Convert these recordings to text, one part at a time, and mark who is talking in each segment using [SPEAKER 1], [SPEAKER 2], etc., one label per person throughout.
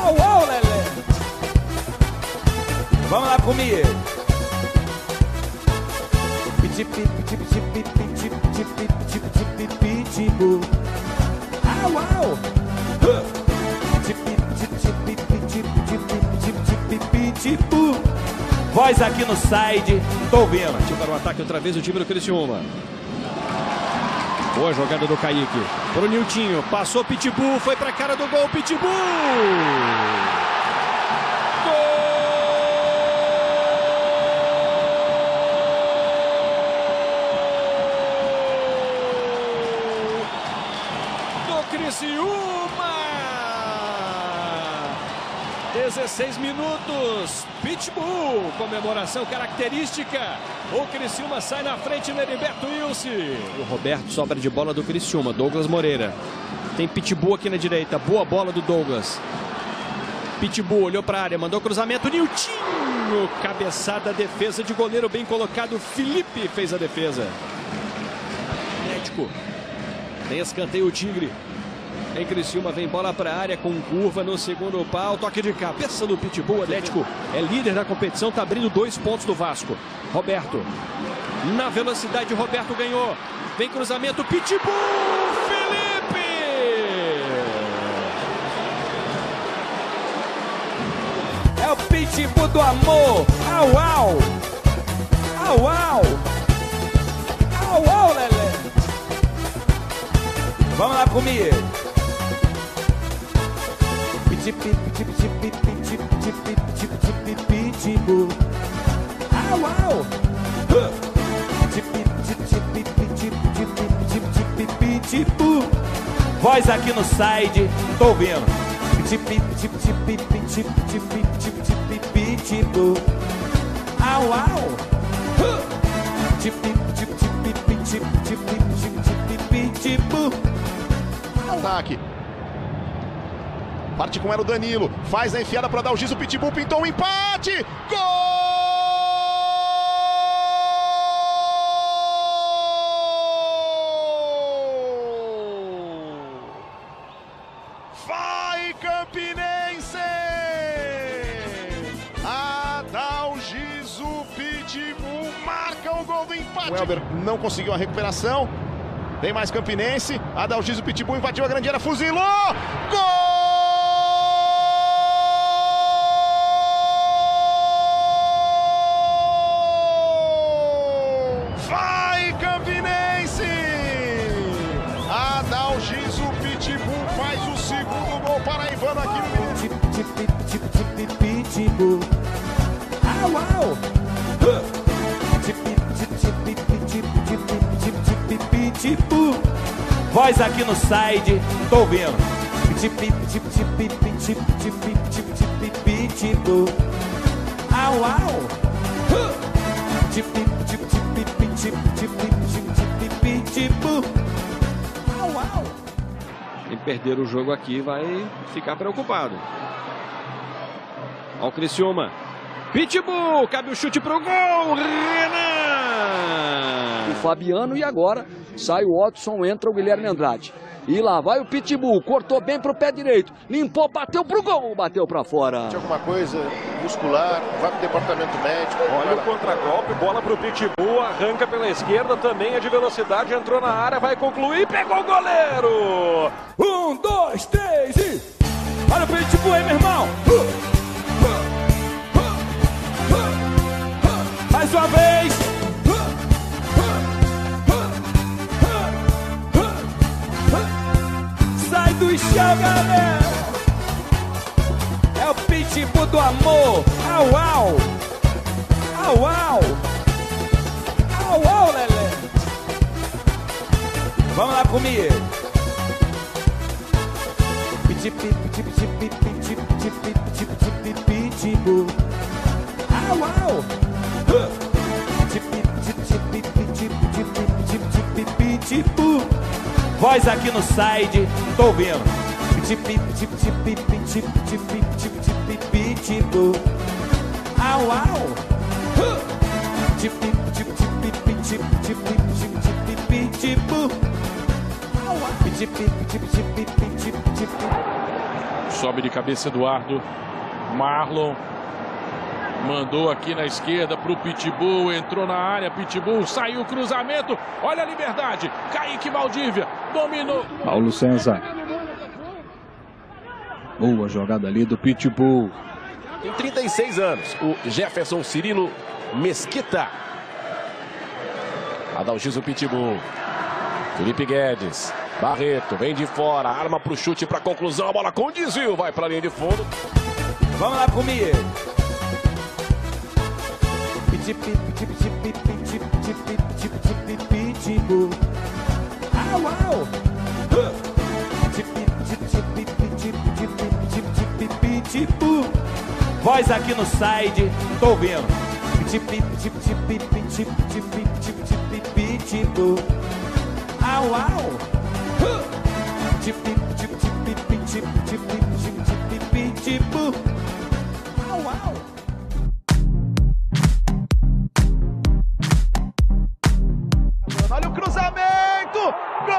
[SPEAKER 1] Au, au, Lelé. Vamos lá comigo. Pitbull. Au, au. Pitbull. Voz aqui no side. Tô ouvindo.
[SPEAKER 2] Partiu para o ataque outra vez o time do Criciúma. Boa jogada do Kaique. Pro Niltinho. Passou Pitbull. Foi pra cara do gol. Pitbull. Criciúma! 16 minutos, Pitbull, comemoração característica. O Criciúma sai na frente no Heriberto Wilson. O Roberto sobra de bola do Criciúma, Douglas Moreira. Tem Pitbull aqui na direita, boa bola do Douglas. Pitbull olhou para a área, mandou cruzamento, Niltinho. Cabeçada, defesa de goleiro bem colocado, Felipe fez a defesa. Atlético, tem escanteio o Tigre. Em Criciúma vem bola para a área com curva no segundo pau. Toque de cabeça do Pitbull. Atlético é líder da competição. Está abrindo 2 pontos do Vasco. Roberto. Na velocidade, Roberto ganhou. Vem cruzamento. Pitbull. Felipe.
[SPEAKER 1] É o Pitbull do amor. Au, au. Au, au. Au, au, Lelé. Vamos lá comigo. Pitbull. Au, au. Pitbull. Voz aqui no side. Tô ouvindo. Pitbull. Au, au. Pitbull.
[SPEAKER 3] Ataque. Parte com ela o Danilo. Faz a enfiada para dar o giz. O Pitbull pintou um empate. Gol! Vai, Campinense! Adalgis, o Pitbull marca o gol do empate. O Elber não conseguiu a recuperação. Tem mais Campinense. Adalgis, o Pitbull invadiu a grande área, fuzilou. Gol! Vai, Campinense! Adalgis, o Pitbull faz o segundo gol paraibano aqui no
[SPEAKER 1] Pitbull. Au, au. Pitbull. Voz aqui no side. Tô ouvindo. Pitbull. Au, au. Pitbull. Au, au.
[SPEAKER 2] Quem perder o jogo aqui vai ficar preocupado. Olha o Criciúma. Pitbull, cabe o chute pro gol, Renan!
[SPEAKER 4] O Fabiano e agora sai o Watson, entra o Guilherme Andrade. E lá vai o Pitbull, cortou bem pro pé direito, limpou, bateu pro gol, bateu pra fora.
[SPEAKER 3] Tinha alguma coisa muscular, vai pro departamento médico.
[SPEAKER 5] Olha o contragolpe, bola pro Pitbull, arranca pela esquerda, também é de velocidade, entrou na área, vai concluir, pegou o goleiro!
[SPEAKER 1] 1, 2, 3 e... Olha o Pitbull aí, meu irmão! Mais uma vez! Sai do chão, galera! É o Pitbull do amor! Au, au! Au, au! Au, au, Lelé! Vamos lá comigo! Pitbull! Au, au! Pitbull. Voz aqui no side. Tô ouvindo. Pitbull. Au, au. Pitbull.
[SPEAKER 6] Sobe de cabeça Eduardo. Marlon. Mandou aqui na esquerda para o Pitbull. Entrou na área. Pitbull saiu o cruzamento. Olha a liberdade. Kaique Valdívia. Dominou.
[SPEAKER 7] Paulo César. Boa jogada ali do Pitbull.
[SPEAKER 8] Tem 36 anos. O Jefferson Cirilo Mesquita. Adalgisa o Pitbull. Felipe Guedes. Barreto vem de fora, arma para o chute, para a conclusão, a bola com desvio, vai para a linha de fundo.
[SPEAKER 1] Vamos lá comigo. Pitbull. Au, au. Pitbull. Voz aqui no side, tô ouvindo. Pitbull. Au, au. Pitbull. Au, au.
[SPEAKER 3] Olha o cruzamento! Gol!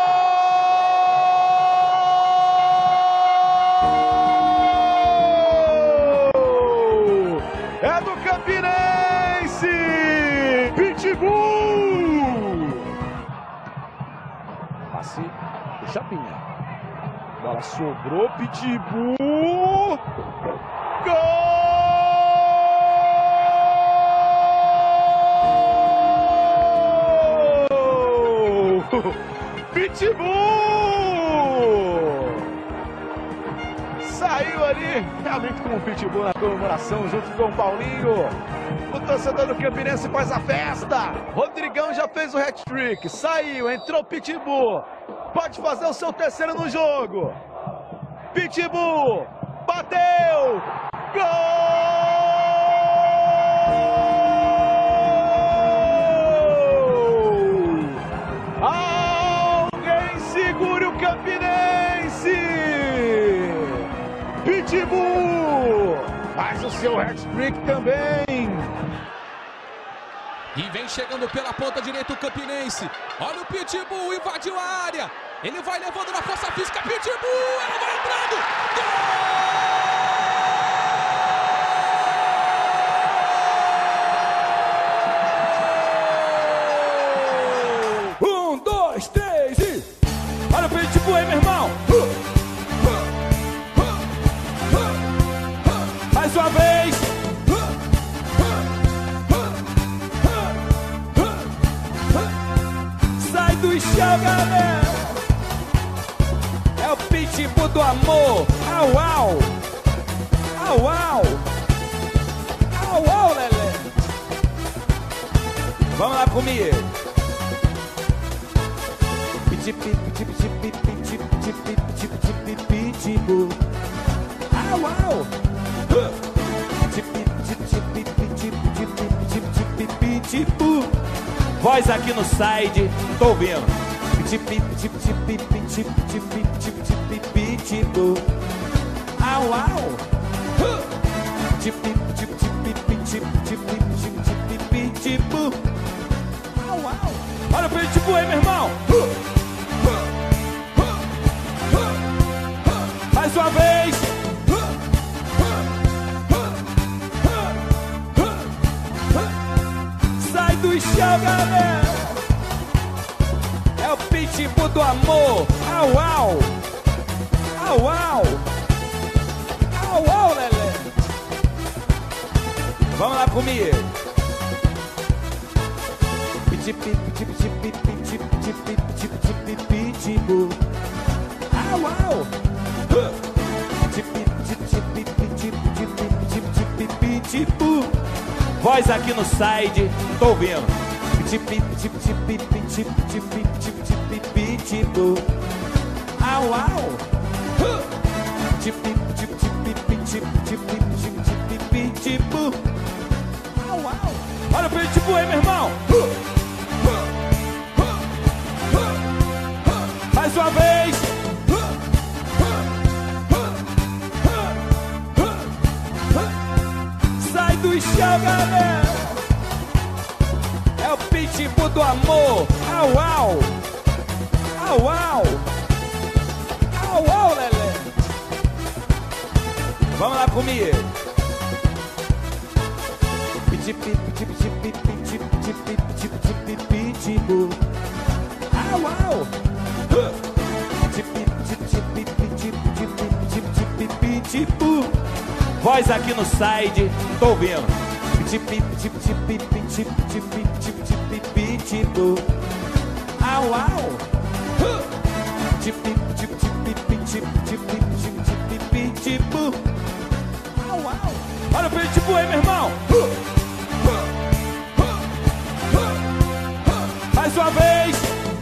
[SPEAKER 3] É do Campinense! Pitbull!
[SPEAKER 1] Passe do Chapinha. Bola sobrou, Pitbull.
[SPEAKER 3] Gol! Pitbull! Saiu ali, realmente com o Pitbull na comemoração, junto com o Paulinho. O torcedor do Campinense faz a festa. Rodrigão já fez o hat-trick, saiu, entrou Pitbull. Pode fazer o seu terceiro no jogo. Pitbull, bateu, gol! Alguém segure o Campinense! Pitbull faz o seu hat-trick também.
[SPEAKER 2] E vem chegando pela ponta direita o Campinense. Olha o Pitbull, invadiu a área. Ele vai levando na força física. Pitbull, ela vai entrando.
[SPEAKER 1] Gol! 1, 2, 3 e... Olha o Pitbull aí, meu irmão. Mais uma vez. Sai do chão, galera. É o Pitbull do amor. Au, au. Au, au. Au, au, Lelé. Vamos lá comigo. Pitbull. Au, au. Pitbull. Voz aqui no side, tô ouvindo. Pitbull. Au, au. Pitbull. Au, au. Olha o Pitbull aí, meu irmão. Mais uma vez. Sai do chão, galera. É o Pitbull do amor. Au, au. Au, au. Au, au, Lelé. Vamos lá comigo. Pitbull. Au, au. Pitbull. Voz aqui no side, tô ouvindo. Pitbull. Au, au. Pitbull. Au, au. Olha o Pitbull aí, meu irmão. Mais uma vez. Sai do chão, galera. É o Pitbull do amor. Au, au. Au, au. Au, au, Lelé. Vamos lá comigo. Pitbull. Au, au. Pitbull. Voz aqui no side, tô ouvindo. Pitbull. Au, au. Pitbull. Au, au. Olha o Pitbull aí, meu irmão. Mais uma vez.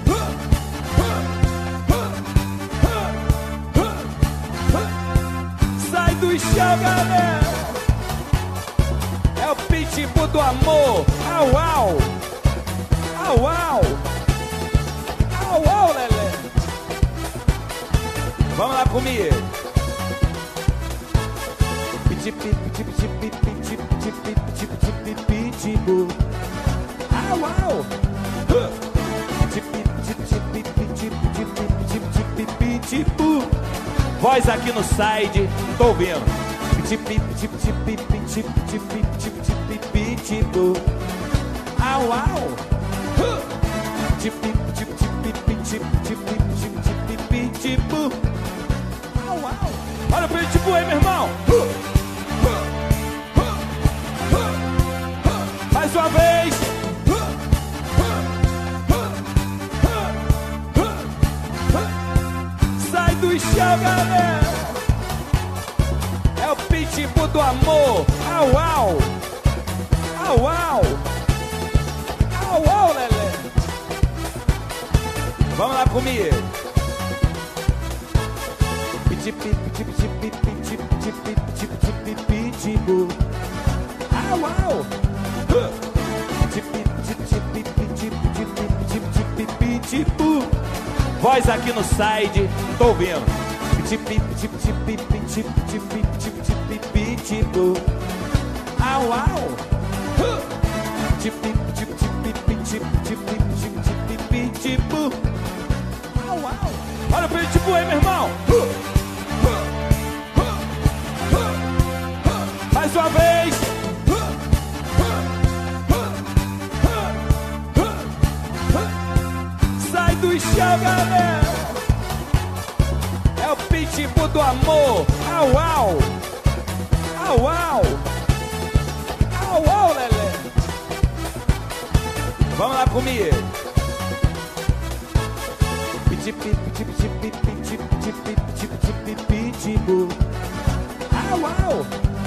[SPEAKER 1] Sai do chão, galera. É o Pitbull do amor. Au, au. Au, au. Au, au, Lelé. Vamos lá comigo. Pitbull. Au, au. Pitbull. Voz aqui no side, tô ouvindo. Pitbull. Au, au. Pitbull. Au, au. Olha o Pitbull aí, meu irmão. Mais uma vez. Sai do chão, galera. É o Pitbull do amor. Au, au. Au, au. Au, au, Lelé. Vamos lá comigo. Pitbull. Au, au. Pitbull. Voz aqui no side, tô ouvindo. Pitbull. Au, au. Pitbull. Au, au. Olha o Pitbull aí, meu irmão. Mais uma vez. Sai do chão, galera. É o Pitbull do amor. Au, au. Au, au. Au, au, Lelé. Vamos lá comigo. Pitbull. Au, au.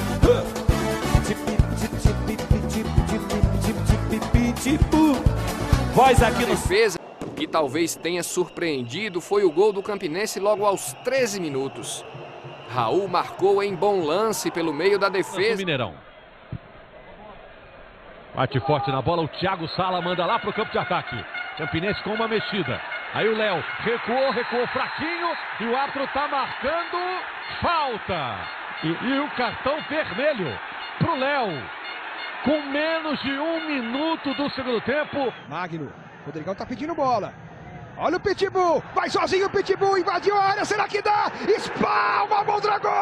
[SPEAKER 1] Pitbull. Voz aqui no
[SPEAKER 9] defesa que talvez tenha surpreendido foi o gol do Campinense logo aos 13 minutos. Raul marcou em bom lance pelo meio da defesa.
[SPEAKER 10] Mineirão. Bate forte na bola, o Thiago Sala manda lá pro campo de ataque. Campinense com uma mexida. Aí o Léo recuou fraquinho e o árbitro tá marcando falta. E o cartão vermelho pro Léo. Com menos de 1 minuto do segundo tempo.
[SPEAKER 11] Magno, Rodrigão tá pedindo bola. Olha o Pitbull, vai sozinho o Pitbull, invadiu a área, será que dá? Espalma, Mondragão!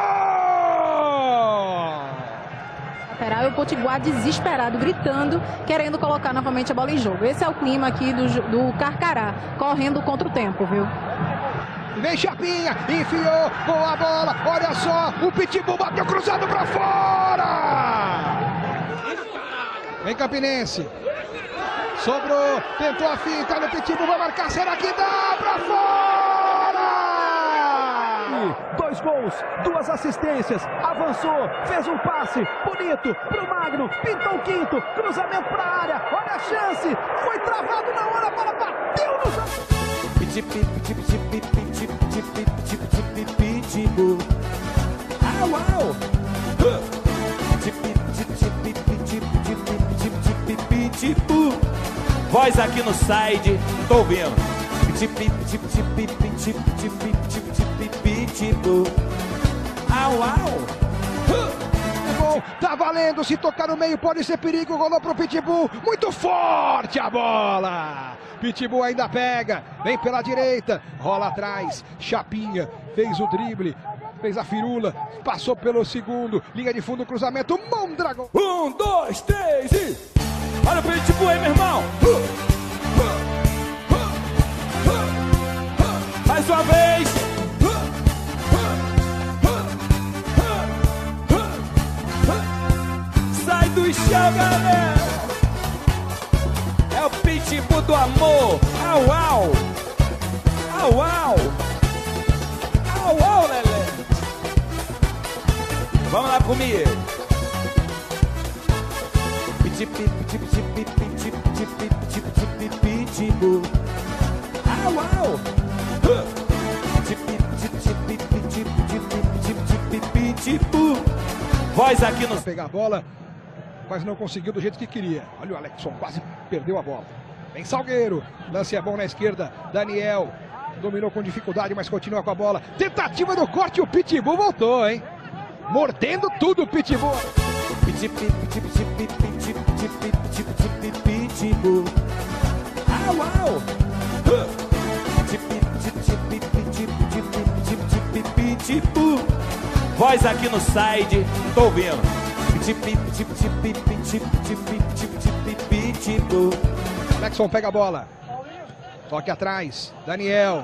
[SPEAKER 12] E o Potiguar desesperado, gritando, querendo colocar novamente a bola em jogo. Esse é o clima aqui do Carcará, correndo contra o tempo, viu?
[SPEAKER 11] Vem Chapinha, enfiou, boa bola, olha só, o Pitbull bateu cruzado pra fora! Vem Campinense, sobrou, tentou a finta, olha o Pitbull, vai marcar, será que dá? Pra fora!
[SPEAKER 3] 2 gols, 2 assistências, avançou, fez um passe bonito pro Magno, pintou o quinto, cruzamento pra área, olha a chance, foi travado na hora, a bola bateu no...
[SPEAKER 1] Pitbull. Au, au. Pitbull. Voz aqui no side, tô ouvindo. Pitbull. Au, au.
[SPEAKER 11] Tá valendo, se tocar no meio pode ser perigo, rolou pro Pitbull, muito forte a bola, Pitbull ainda pega, vem pela direita, rola atrás, Chapinha, fez o drible, Fez a firula, passou pelo segundo, linha de fundo, cruzamento, Mondragão.
[SPEAKER 1] 1, 2, 3 e... Olha o Pitbull aí, meu irmão. Mais uma vez. Sai do chão, galera. É o Pitbull do amor. Au, au. Au, au. Au, au, Lelé. Vamos lá comigo. Pitbull. Au, au. Pitbull. Voz aqui no...
[SPEAKER 11] Pegar a bola, mas não conseguiu do jeito que queria. Olha o Alexson, quase perdeu a bola. Vem Salgueiro, lance é bom na esquerda, Daniel. Dominou com dificuldade, mas continua com a bola. Tentativa do corte, o Pitbull voltou, hein? Mordendo tudo o Pitbull.
[SPEAKER 1] Pitbull. Au, au. Pitbull. Voz aqui no side, não tô ouvindo. Pitbull.
[SPEAKER 11] Alexson pega a bola. Toque atrás, Daniel.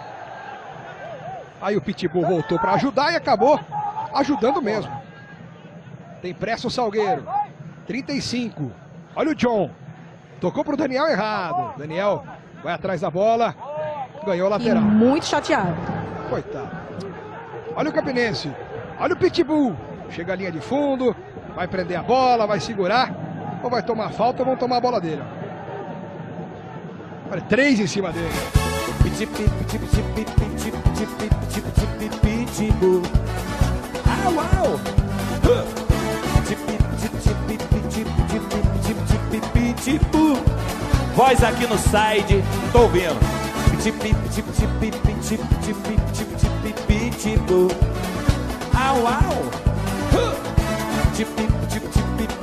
[SPEAKER 11] Aí o Pitbull voltou para ajudar e acabou ajudando mesmo. Tem pressa o Salgueiro. 35. Olha o John. Tocou pro Daniel errado. Daniel vai atrás da bola. Ganhou a lateral.
[SPEAKER 12] E muito chateado.
[SPEAKER 11] Coitado. Olha o Campinense. Olha o Pitbull. Chega a linha de fundo. Vai prender a bola, vai segurar. Ou vai tomar falta ou vão tomar a bola dele. Olha, 3 em cima dele.
[SPEAKER 1] Pitbull. Au, au. Pitbull. Voz aqui no side, não tô ouvindo. Pitbull. Au, au.